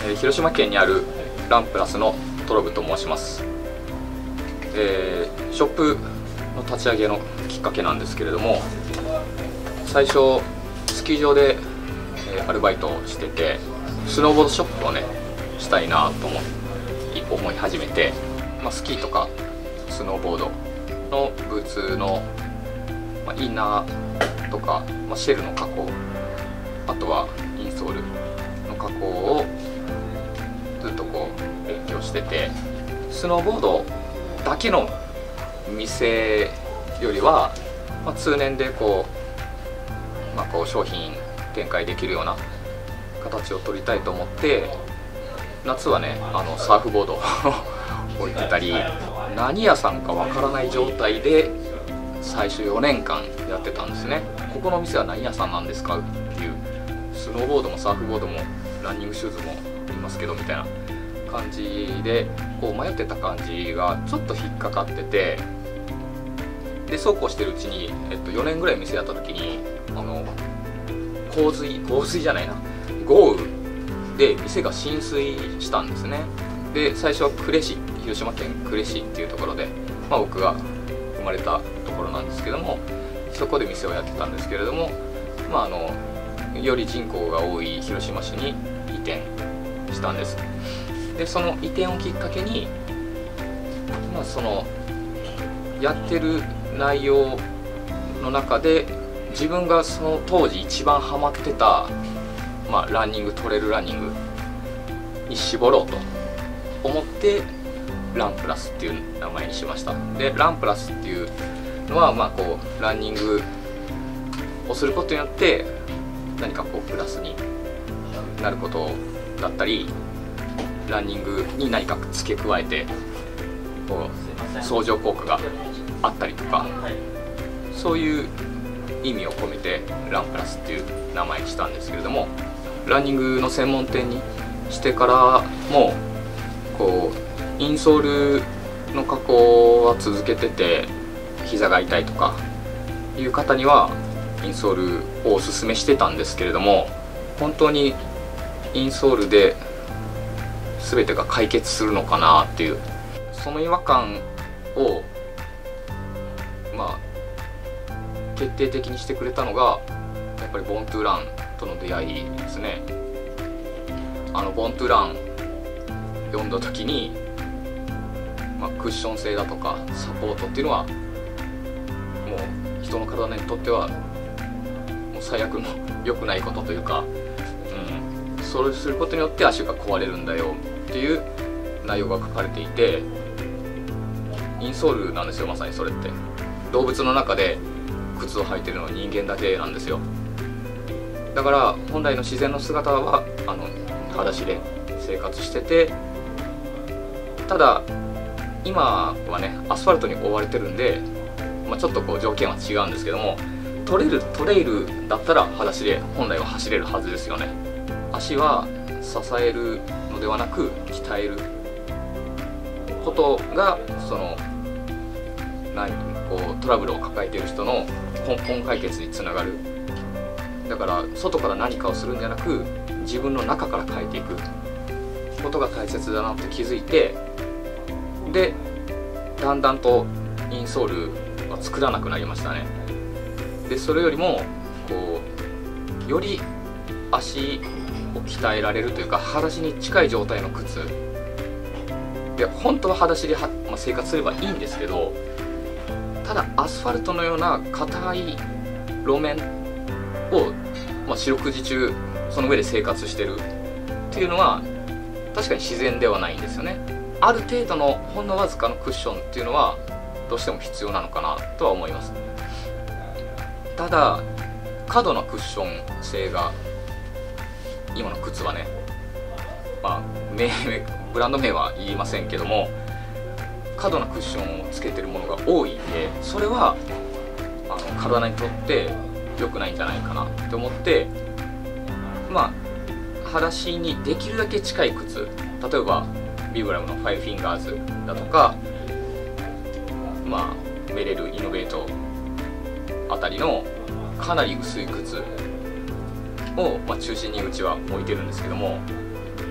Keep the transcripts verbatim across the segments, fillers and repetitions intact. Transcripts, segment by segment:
えー、広島県にあるランプラスのトロブと申します。えー、ショップの立ち上げのきっかけなんですけれども、最初スキー場で、えー、アルバイトをしてて、スノーボードショップをねしたいなと思い思い始めて、まあ、スキーとかスノーボードのブーツの、まあ、インナーとか、まあ、シェルの加工、あとはインソールの加工をずっとこう勉強してて、スノーボードだけの店よりは、まあ、通年でこう、まあ、こう商品展開できるような形を取りたいと思って、夏はねあのサーフボードを置いてたり、何屋さんかわからない状態で最初よねんかんやってたんですね。ここの店は何屋さんなんですかっていう、スノーボードもサーフボードもランニングシューズもいますけどみたいな感じでこう迷ってた感じがちょっと引っかかってて、でそうこうしてるうちに、えっと、よねんぐらい店やった時にあの洪水洪水じゃないな豪雨で店が浸水したんですね。で最初は呉市、広島県呉市っていうところで、まあ、僕が生まれたところなんですけども、そこで店をやってたんですけれども、まあ、あのより人口が多い広島市に移転したんです。でその移転をきっかけに、まあ、そのやってる内容の中で自分がその当時一番ハマってた、まあ、ランニングトレイルランニングに絞ろうと思ってランプラスっていう名前にしました。でランプラスっていうのは、まあ、こうランニングをすることによって何かこうプラスになることだったり、ランニングに何か付け加えてこう相乗効果があったりとか、そういう意味を込めてランプラスっていう名前にしたんですけれども、ランニングの専門店にしてからもこうインソールの加工は続けてて、膝が痛いとかいう方にはインソールをおすすめしてたんですけれども、本当にインソールで全てが解決するのかなっていう、その違和感をまあ決定的にしてくれたのがやっぱりボーントゥーランとの出会いですね。あのボーントゥーラン読んだ時に、まあ、クッション性だとかサポートっていうのはもう人の体にとってはもう最悪の良くないことというか、うん、それをすることによって足が壊れるんだよっていう内容が書かれていて、インソールなんですよ。まさにそれって動物の中で靴を履いてるのは人間だけなんですよ。だから本来の自然の姿はあの裸足で生活してて、ただ今はねアスファルトに覆われてるんで、まあ、ちょっとこう条件は違うんですけども、トレイルトレイルだったら裸足で本来は走れるはずですよね。足は支えるのではなく鍛えることがその何こうトラブルを抱えている人の根本解決につながる。だから外から何かをするんじゃなく自分の中から変えていくことが大切だなと気づいて、でだんだんとインソールは作らなくなりましたね。でそれよりもこうより足を鍛えられるというか、裸足に近い状態の靴で、本当は裸足では、まあ、生活すればいいんですけど、ただアスファルトのような硬い路面を、まあ、四六時中その上で生活してるっていうのは確かに自然ではないんですよね。ある程度のほんのわずかのクッションっていうのはどうしても必要なのかなとは思います。ただ過度なクッション性が今の靴はね、まあ名ブランド名は言いませんけども、過度なクッションをつけてるものが多いんで、それはあの体にとって良くないんじゃないかなって思って、まあ裸足にできるだけ近い靴、例えばビブラムのファイブフィンガーズだとか、まあメレルイノベートあたりのかなり薄い靴を、まあ、中心にうちは置いてるんですけども、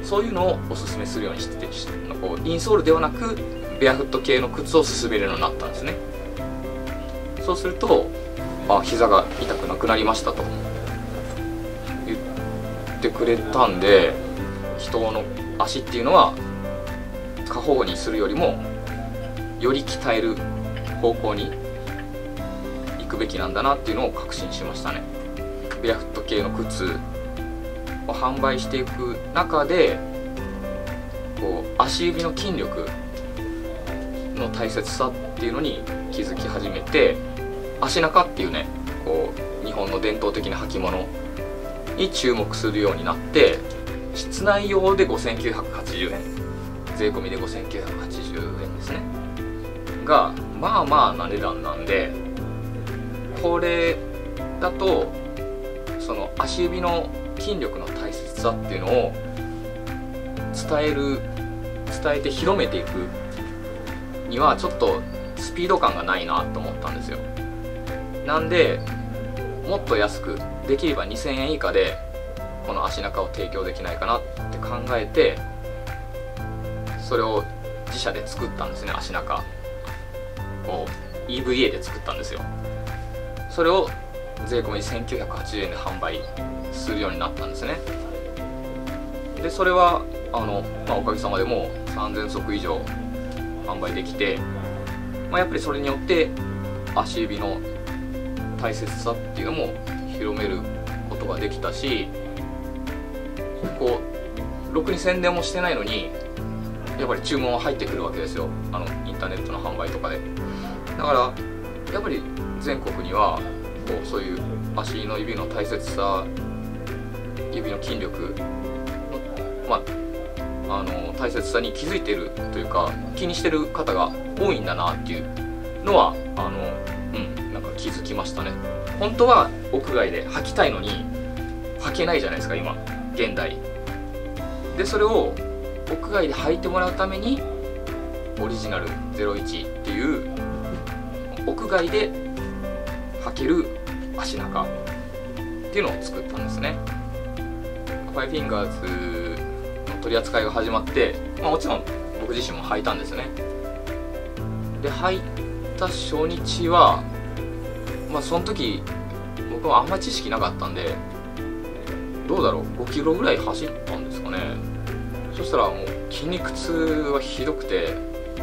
そういうのをおすすめするようにしてて、こうインソールではなくベアフット系の靴を勧めるようになったんですね。そうすると、あ、膝が痛くなくなりましたと言ってくれたんで、人の足っていうのは過保護にするよりもより鍛える方向に行くべきなんだなっていうのを確信しましたね。ベアフット系の靴を販売していく中で、こう足指の筋力の大切さっていうのに気づき始めて、足中っていうね、こう日本の伝統的な履物に注目するようになって、室内用でごせんきゅうひゃくはちじゅうえん、税込みでごせんきゅうひゃくはちじゅうえんですねが、まあまあな値段なんで、これだとその足指の筋力の大切さっていうのを伝える伝えて広めていくにはちょっとスピード感がないなと思ったんですよ。なんでもっと安く、できればにせんえん以下でこの足中を提供できないかなって考えて、それを自社で作ったんですね。足中を イーブイエー で作ったんですよ。それを税込みせんきゅうひゃくはちじゅうえんで販売するようになったんですね。でそれはあの、まあ、おかげさまでもうさんぜんそく以上販売できて、まあ、やっぱりそれによって足指の大切さっていうのも広めることができたし、こうろくに宣伝もしてないのにやっぱり注文は入ってくるわけですよ、あのインターネットの販売とかで。だからやっぱり全国にはこうそういう足の指の大切さ、指の筋力の、まあ、あの大切さに気づいてるというか、気にしてる方が多いんだなっていうのはあの、うん、なんか気づきましたね。本当は屋外で履きたいのに履けないじゃないですか今現代で。それを屋外で履いてもらうためにオリジナルゼロイチっていう屋外で履ける足中っていうのを作ったんですね。ファイフィンガーズの取り扱いが始まって、まあ、もちろん僕自身も履いたんですね。で履いた初日はまあその時僕はあんまり知識なかったんで、どうだろうごキロぐらい走ったんですかね。そしたらもう筋肉痛はひどくて、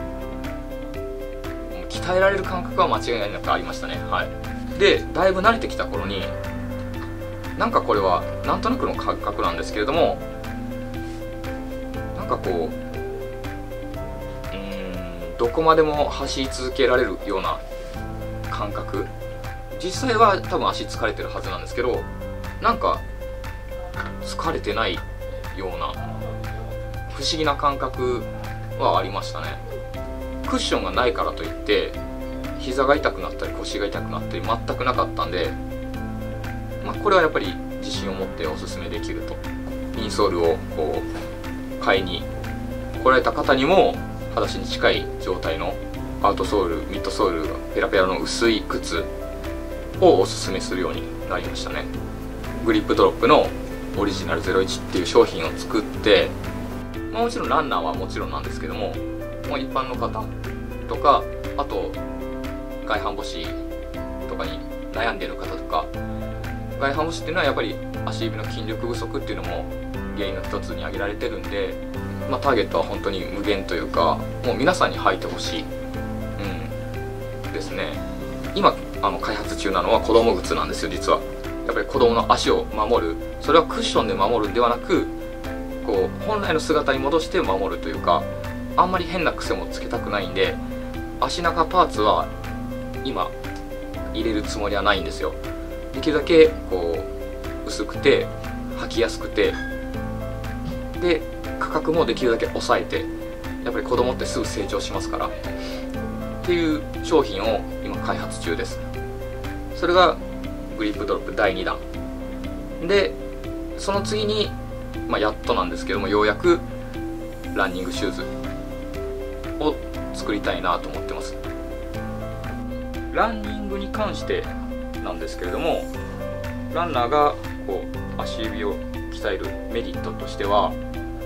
鍛えられる感覚は間違いなくありましたね。はい。でだいぶ慣れてきた頃に、なんかこれはなんとなくの感覚なんですけれども、なんかこううーんどこまでも走り続けられるような感覚、実際は多分足疲れてるはずなんですけど、なんか疲れてないような不思議な感覚はありましたね。クッションがないからといって膝が痛くなったり腰が痛くなったり全くなかったんで、まあ、これはやっぱり自信を持っておすすめできると。インソールをこう買いに来られた方にも裸足に近い状態のアウトソール、ミッドソールがペラペラの薄い靴をおすすめするようになりましたね。グリップドロップのオリジナルゼロイチっていう商品を作って、まあ、もちろんランナーはもちろんなんですけども、まあ、一般の方とか、あと外反母趾とかに悩んでいる方とか、外反母趾っていうのはやっぱり足指の筋力不足っていうのも原因の一つに挙げられてるんで、まあ、ターゲットは本当に無限というか、もう皆さんに履いてほしい、うん、ですね。今あの開発中なのは子供靴なんですよ。実はやっぱり子供の足を守る、それはクッションで守るんではなく、こう本来の姿に戻して守るというか、あんまり変な癖もつけたくないんで、足中パーツは今入れるつもりはないんですよ。できるだけこう薄くて履きやすくて、で価格もできるだけ抑えて、やっぱり子供ってすぐ成長しますからっていう商品を今開発中です。それがグリップドロップだいにだんで、その次に、まあ、やっとなんですけども、ようやくランニングシューズを作りたいなと思ってます。ランニングに関してなんですけれども、ランナーがこう足指を鍛えるメリットとしては、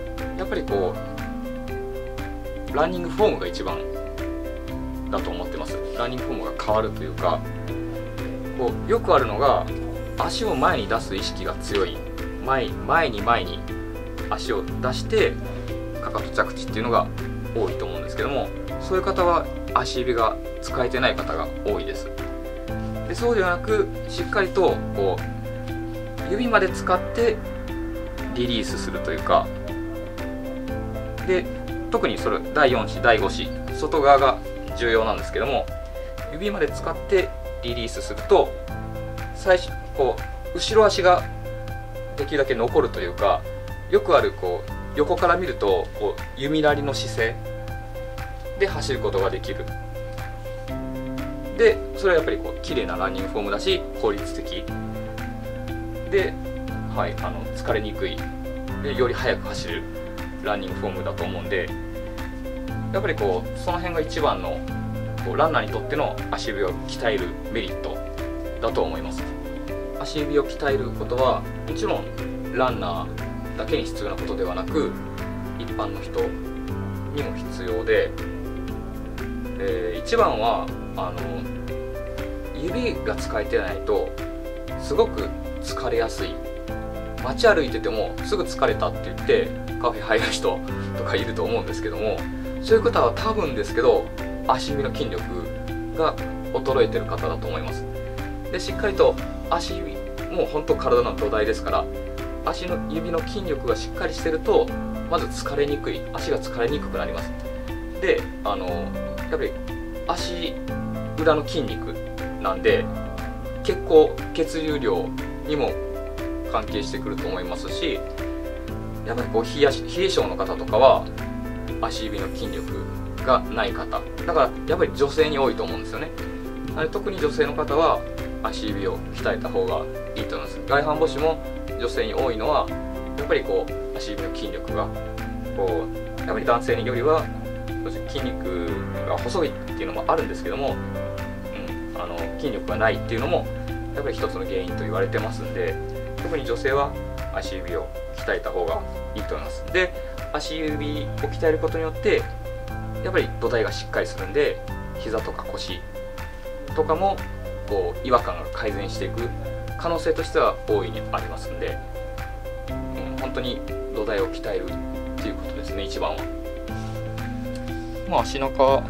やっぱりこうランニングフォームが一番だと思ってます。ランニングフォームが変わるというか、こうよくあるのが足を前に出す意識が強い、前前に前に足を出してかかと着地っていうのが多いと思うんですけども、そういう方は足指が使えてない方が多いです。でそうではなく、しっかりとこう指まで使ってリリースするというか、で特にそれだいよん子だいご子外側が重要なんですけども、指まで使ってリリースすると最初こう後ろ足ができるだけ残るというか、よくあるこう横から見るとこう弓なりの姿勢で走ることができる。でそれはやっぱりこう綺麗なランニングフォームだし、効率的で、はい、あの疲れにくいで、より速く走れるランニングフォームだと思うんで、やっぱりこうその辺が一番のこうランナーにとっての足指を鍛えるメリットだと思います。足指を鍛えることはもちろんランナーだけに必要なことではなく、一般の人にも必要で、えー、一番はあの指が使えてないとすごく疲れやすい。街歩いててもすぐ疲れたって言ってカフェ入る人とかいると思うんですけども、そういう方は多分ですけど足指の筋力が衰えてる方だと思います。でしっかりと足指もう本当体の土台ですから、足の指の筋力がしっかりしてるとまず疲れにくい、足が疲れにくくなります。であのやっぱり足裏の筋肉なんで結構血流量にも関係してくると思いますし、やっぱりこう冷やし冷え性の方とかは足指の筋力がない方だから、やっぱり女性に多いと思うんですよね。特に女性の方は足指を鍛えた方がいいと思います。外反母趾も女性に多いのはやっぱりこう足指の筋力がこうやっぱり男性によりは筋肉が細いっていうのもあるんですけども、うん、あの筋力がないっていうのもやっぱり一つの原因と言われてますんで、特に女性は足指を鍛えた方がいいと思います。で足指を鍛えることによってやっぱり土台がしっかりするんで、膝とか腰とかもこう違和感が改善していく可能性としては大いにありますんで、うん、本当に土台を鍛えるっていうことですね、一番は。まあ足中は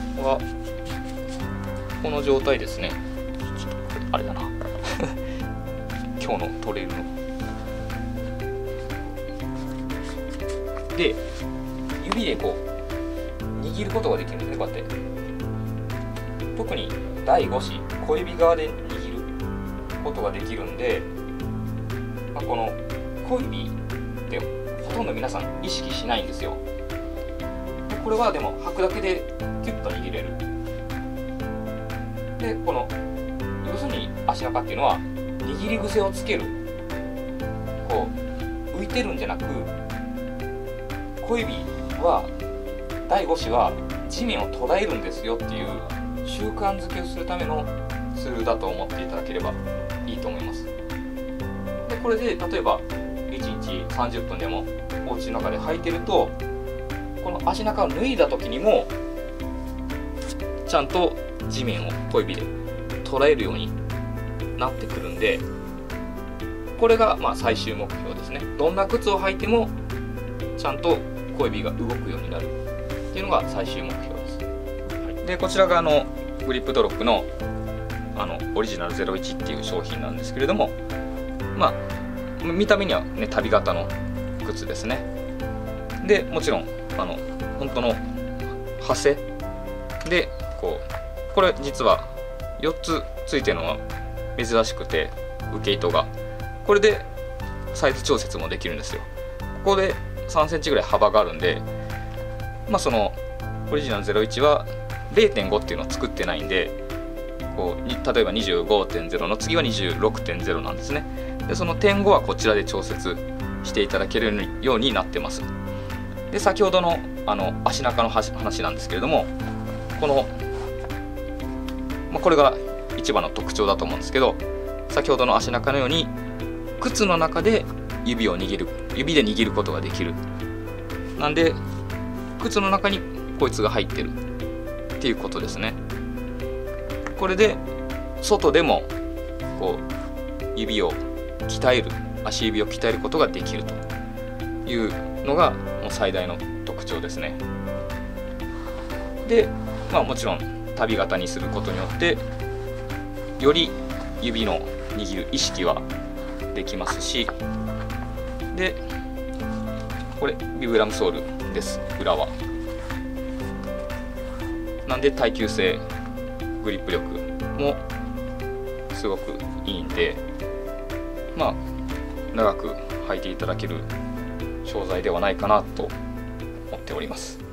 この状態ですね。ちょっとこれあれだな今日のトレイルので指でこう握ることができるんですね。こうやって特にだいご子小指側で握ることができるんで、まあ、この小指ってほとんど皆さん意識しないんですよ。でこれはでも履くだけでキュッと握れる。でこの要するに足中っていうのは握り癖をつける、こう浮いてるんじゃなく、小指はだいご子は地面を捉えるんですよっていう習慣づけをするためのツールだと思っていただければいいと思います。でこれで例えばいちにちさんじゅっぷんでもお家の中で履いてると、この足中を脱いだ時にもちゃんと地面を小指で捉えるようになってくるんで、これがまあ最終目標ですね。どんな靴を履いてもちゃんと小指が動くようになるっていうのが最終目標です。はい、でこちらがあのグリップドロップのあのオリジナルゼロイチっていう商品なんですけれども、まあ見た目にはね旅型の靴ですね。でもちろんあの本当の刃製でこうこれ実はよっつついてるのは珍しくて、受け糸がこれでサイズ調節もできるんですよ。ここでさんセンチぐらい幅があるんで、まあそのオリジナルゼロイチは れいてんご っていうのを作ってないんで、こう例えば にじゅうごてんゼロ の次は にじゅうろくてんゼロ なんですね。でその点ごはこちらで調節していただけるようになってます。で先ほどのあの足中の話なんですけれども、この、まあ、これが一番の特徴だと思うんですけど、先ほどの足中のように靴の中で指を握る指で握ることができる。 なんで靴の中にこいつが入ってるっていうことですね。これで外でもこう指を鍛える、足指を鍛えることができるというのがもう最大の特徴ですね。で、まあ、もちろん旅型にすることによってより指の握る意識はできますし、でこれビブラムソールです、裏は。なんで耐久性、グリップ力もすごくいいんで、まあ長く履いていただける商材ではないかなと思っております。